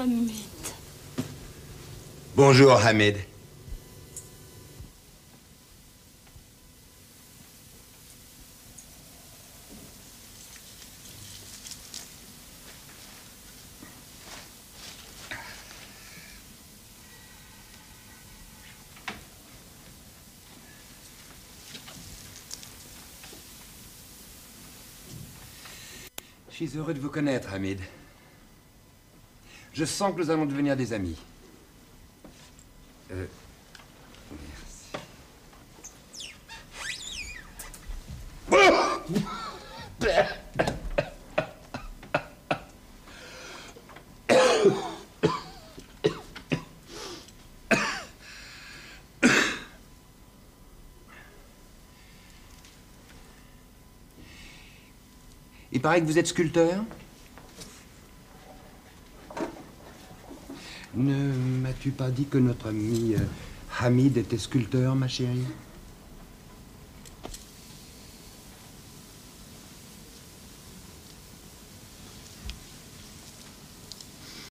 Hamid. Bonjour, Hamid. Je suis heureux de vous connaître, Hamid. Je sens que nous allons devenir des amis. Merci. Il paraît que vous êtes sculpteur. Ne m'as-tu pas dit que notre ami Hamid était sculpteur, ma chérie?